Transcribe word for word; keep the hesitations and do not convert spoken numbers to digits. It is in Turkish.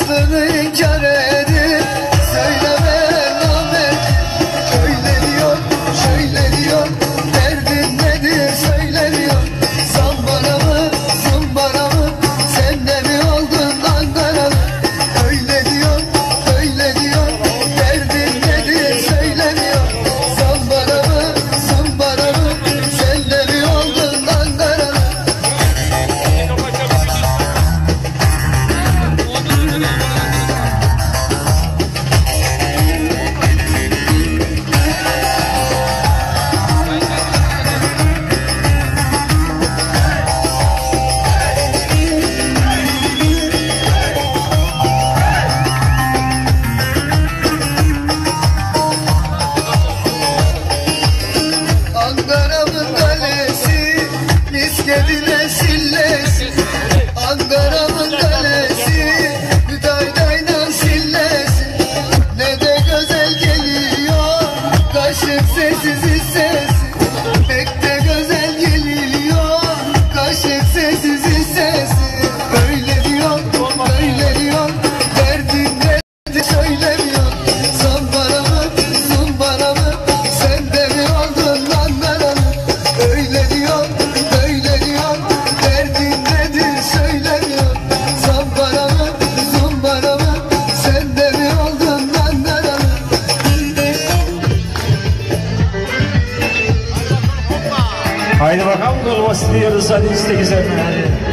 Aşkını inkar edip söyleme namet. Öyle diyor, şöyle diyor, derdin nedir söyle diyor. Zambara mı, zumbara mı, sen de mi oldun Ankaralı? Öyle diyor, öyle diyor, derdin nedir söyle diyor. Zambara mı, zumbara mı, sen de mi oldun Ankaralı? Ankara'mın kalesi, misketine sillesi. Ankara'mın kalesi, müdaydayla sillesi. Ne de güzel geliyor, kaşık sessiz sesi. Pek de güzel geliyor, kaşık sessiz sesi. Öyle diyor, öyle diyor, derdin nedir söylemiyor. Zambara mı, zumbara mı, sen de mi oldun Ankaralı? Öyle diyor, öyle diyor, derdin nedir söylemiyor. Zambara mı, zumbara mı, sen de mi oldun Ankaralı? Haydi bakalım, kız basit diyoruz, hadi işte güzel.